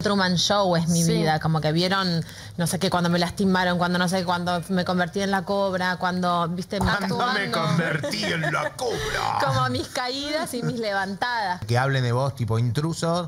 Truman Show es mi vida, como que vieron, no sé qué, cuando me lastimaron, cuando no sé, cuando me convertí en la cobra, cuando, viste, Cuando me convertí en la cobra. Como mis caídas y mis levantadas. Que hablen de vos, tipo intrusos,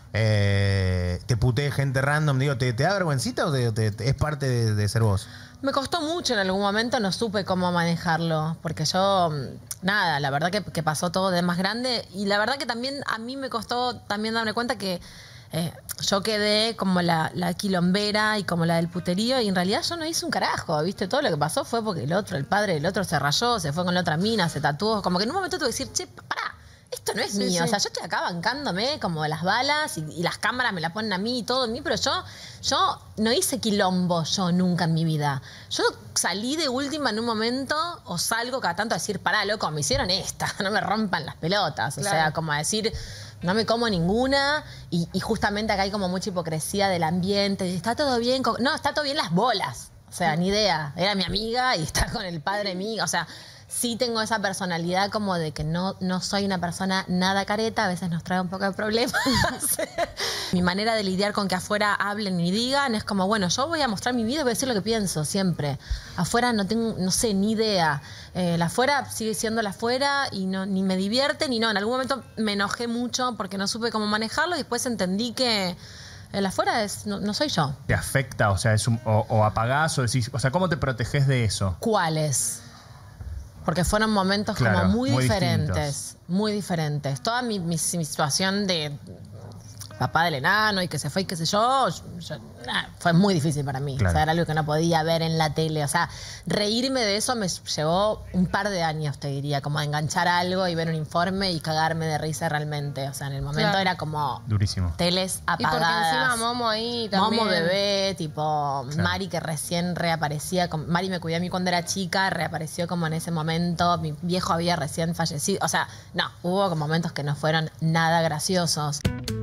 te putee gente random, digo, ¿te da vergüencita o es parte de ser vos? Me costó mucho en algún momento, no supe cómo manejarlo, porque yo, nada, la verdad que pasó todo de más grande y la verdad que también a mí me costó también darme cuenta que yo quedé como la quilombera y como la del puterío y en realidad yo no hice un carajo, ¿viste? Todo lo que pasó fue porque el padre del otro se rayó, se fue con la otra mina, se tatuó, como que en un momento tuve que decir, che, pará, esto no es mío, sí. O sea, yo estoy acá bancándome como las balas y las cámaras me la ponen a mí y todo en mí, pero yo no hice quilombo yo nunca en mi vida. Yo salí de última en un momento o salgo cada tanto a decir, pará, loco, me hicieron esta, no me rompan las pelotas. Claro. O sea, como a decir, no me como ninguna y justamente acá hay como mucha hipocresía del ambiente. ¿Está todo bien? No, está todo bien las bolas. O sea, ni idea. Era mi amiga y está con el padre mío. O sea, sí tengo esa personalidad como de que no soy una persona nada careta, a veces nos trae un poco de problemas. Mi manera de lidiar con que afuera hablen y digan es como, bueno, yo voy a mostrar mi vida y voy a decir lo que pienso siempre. Afuera no sé, ni idea. La afuera sigue siendo la afuera y ni me divierte ni no. En algún momento me enojé mucho porque no supe cómo manejarlo y después entendí que el afuera no soy yo. ¿Te afecta? O sea, o apagás o decís, o sea, ¿cómo te protegés de eso? ¿Cuáles? Porque fueron momentos como muy diferentes. Muy diferentes. Toda mi situación de papá del enano y que se fue y qué sé yo, fue muy difícil para mí. Claro. O sea, era algo que no podía ver en la tele. O sea, reírme de eso me llevó un par de años, te diría. Como a enganchar algo y ver un informe y cagarme de risa realmente. O sea, en el momento era como... Durísimo. Teles apagadas. Y porque encima Momo ahí también. Momo bebé, tipo... Claro. Mari que recién reaparecía. Mari me cuidó a mí cuando era chica, reapareció como en ese momento. Mi viejo había recién fallecido. O sea, no, hubo como momentos que no fueron nada graciosos.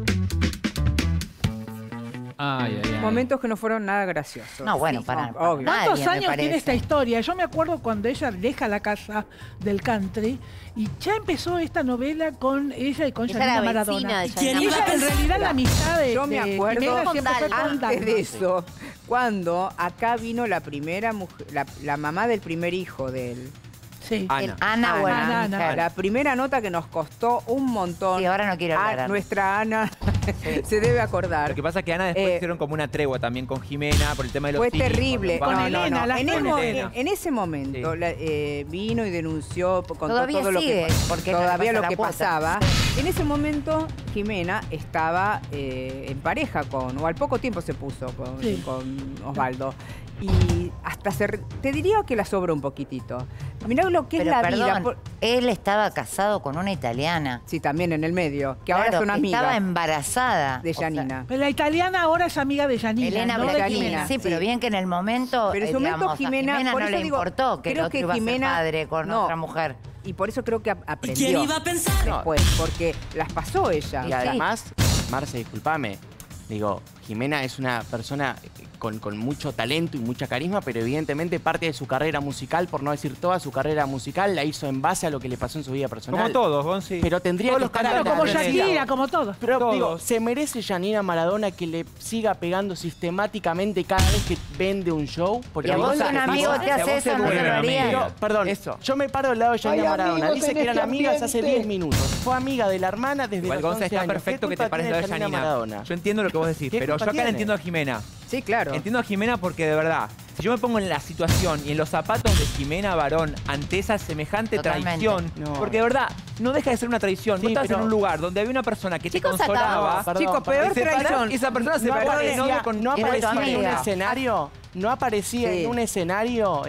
Momentos que no fueron nada graciosos. No, bueno, para obvio. ¿Cuántos años tiene esta historia? Yo me acuerdo cuando ella deja la casa del country y ya empezó esta novela con ella y con Janina Maradona. Ella, en realidad la amistad de yo me acuerdo siempre fue antes de eso, cuando acá vino la primera mujer, la mamá del primer hijo de él. Sí. Ana. La primera nota que nos costó un montón. Sí, ahora no quiero hablar. Nuestra Ana se debe acordar. Lo que pasa es que Ana después hicieron como una tregua también con Jimena por el tema de los hijos. Fue terrible. En ese momento vino y denunció, contó todo lo que pasaba. En ese momento Jimena estaba en pareja o al poco tiempo se puso con Osvaldo. Y hasta te diría que la sobra un poquitito. Mirá lo que es la vida. Él estaba casado con una italiana. Sí, también en el medio. Que ahora son amigas. Estaba embarazada. De Janina. Pero la italiana ahora es amiga de Janina. Elena, no de Janina. Sí, pero bien que en el momento. Pero en su momento Jimena no le importó que el otro iba a ser padre con otra mujer. Y por eso creo que aprendió. ¿Quién iba a pensar? Después, porque las pasó ella. Y además, Marce, discúlpame, digo, Jimena es una persona con mucho talento y mucha carisma, pero evidentemente parte de su carrera musical, por no decir toda su carrera musical, la hizo en base a lo que le pasó en su vida personal. Como todos, Gonzi. Pero tendría que estar... Como Shakira, como todos. Pero digo, ¿se merece Janina Maradona que le siga pegando sistemáticamente cada vez que vende un show? Porque vos un amigo te hace eso, no te lo haría. Perdón, yo me paro del lado de Janina Maradona. Dice que eran amigas hace 10 minutos. Fue amiga de la hermana desde los 11 años. Está perfecto que te parezca de Janina Maradona. Yo entiendo lo que vos decís, pero yo acá la entiendo a Jimena. Sí, claro. Entiendo a Jimena porque de verdad, si yo me pongo en la situación y en los zapatos de Jimena Barón ante esa semejante traición, porque de verdad, no deja de ser una traición. Vos estás en un lugar donde había una persona que te consolaba. Chicos, peor traición. Y esa persona se paró de novia con... No aparecía en un escenario. No aparecía en un escenario...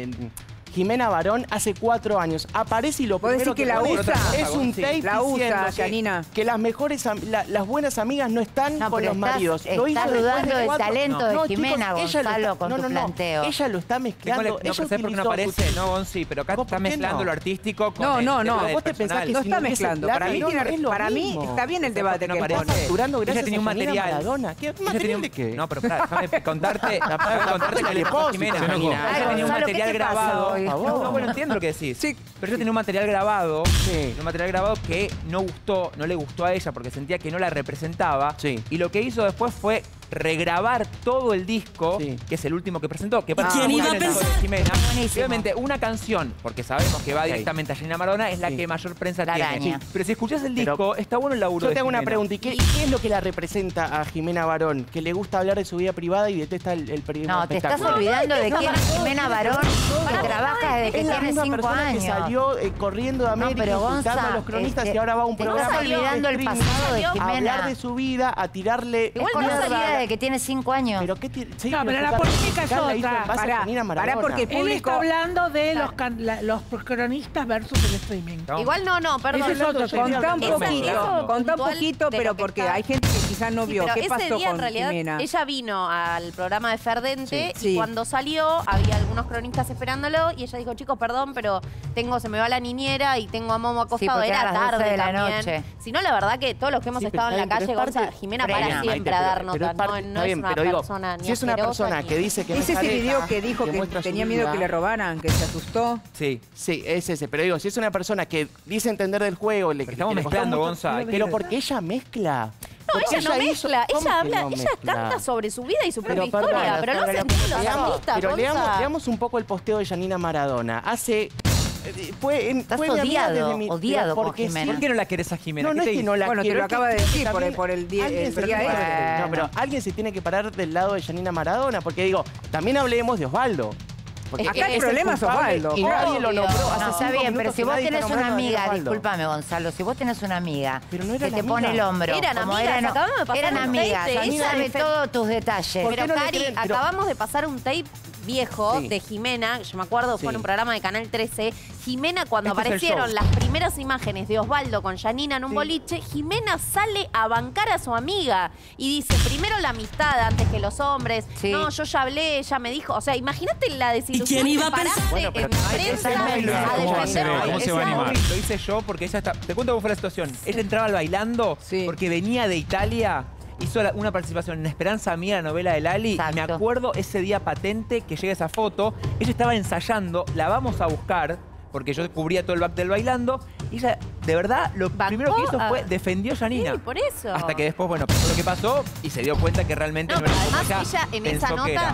Jimena Barón hace 4 años. Aparece y lo primero que la usa. Es un tape diciendo Janina. Que las mejores, las buenas amigas no están con los maridos. Estás dudando del talento de Jimena, Gonzalo, con tu planteo. Ella lo está mezclando. No sé por qué no aparece, no, Gonzi, pero acá está mezclando lo artístico con No. Vos te pensás que no está mezclando. Para mí está bien el debate que está facturando gracias a Janina Maradona. ¿Qué material de qué? No, pero déjame contarte que le pasó a Jimena. Ella tenía un material grabado No, bueno, entiendo lo que decís. Sí. Pero yo tenía un material grabado, que no le gustó a ella porque sentía que no la representaba. Sí. Y lo que hizo después fue regrabar todo el disco, que es el último que presentó. Que ¿Quién iba a pensar? Jimena. Obviamente, una canción, porque sabemos que va directamente a Janina Maradona, es la que mayor prensa tiene. Pero si escuchás el disco, está bueno el laburo. Yo te hago una pregunta. ¿Y qué es lo que la representa a Jimena Barón? Que le gusta hablar de su vida privada y detesta el periodismo. No, te estás olvidando de quién es Jimena Barón, que trabaja desde que tiene 5 años. Que salió corriendo de América, insultando a los cronistas y ahora va a un programa. Estás olvidando el pasado de Jimena. A hablar de su vida, a tirarle. Igual no salía de que tiene 5 años. Pero qué no, pero la política es otra. Pará, porque el público... Él está hablando de los cronistas versus el streaming. Igual no, perdón. Contá un poquito, pero porque hay gente que quizás no vio. ¿Qué pasó con Jimena? Ella vino al programa de Ferdente y cuando salió había algunos cronistas esperándolo y ella dijo, chicos, perdón, pero se me va la niñera y tengo a Momo acostado. Era tarde de la noche. Si no, la verdad que todos los que hemos estado en la calle, Gonza, Jimena para siempre a dar nota. No es una persona ni si es una persona que dice que ¿Es ese video que dijo que tenía miedo que le robaran, que se asustó? Sí, es ese. Pero digo, si es una persona que dice entender del juego... Estamos mezclando, Gonza. Pero porque ella mezcla. No, ella no mezcla, ella habla, ella canta sobre su vida y su propia historia, pero no se entiende los artistas. Pero leamos un poco el posteo de Janina Maradona. Estás odiado por Jimena. ¿Por qué no la querés a Jimena? No es que no la quiero. Bueno, te lo acaba de decir por el día No, pero alguien se tiene que parar del lado de Janina Maradona, porque digo, también hablemos de Osvaldo. Porque acá el problema es Osvaldo. Y nadie lo nombró. No, está bien, pero si vos tenés una amiga, discúlpame, Gonzalo, si vos tenés una amiga que te pone el hombro, eran amigas, ella sabe todos tus detalles. Pero Cari, acabamos de pasar un tape viejo de Jimena, yo me acuerdo, fue en un programa de Canal 13. Jimena, cuando aparecieron las primeras imágenes de Osvaldo con Janina en un boliche, Jimena sale a bancar a su amiga y dice, primero la amistad antes que los hombres. No, yo ya hablé, ella me dijo. O sea, imagínate la desilusión. ¿Quién iba a pensar? Bueno, pero ¿Cómo se va a animar? Lo hice yo porque ella está... Te cuento cómo fue la situación. Ella entraba al bailando porque venía de Italia. Hizo una participación en Esperanza Mía, la novela de Lali. Y me acuerdo ese día patente que llega esa foto. Ella estaba ensayando, la vamos a buscar, porque yo cubría todo el back del bailando. Y ella, de verdad, lo primero que hizo fue defendió a Janina. Sí, por eso. Hasta que después, bueno, pasó lo que pasó y se dio cuenta que realmente no era además ella en esa nota